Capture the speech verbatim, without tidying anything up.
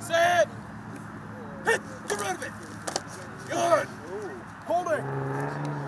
Set. Hit. Get rid of it. Good. Holding.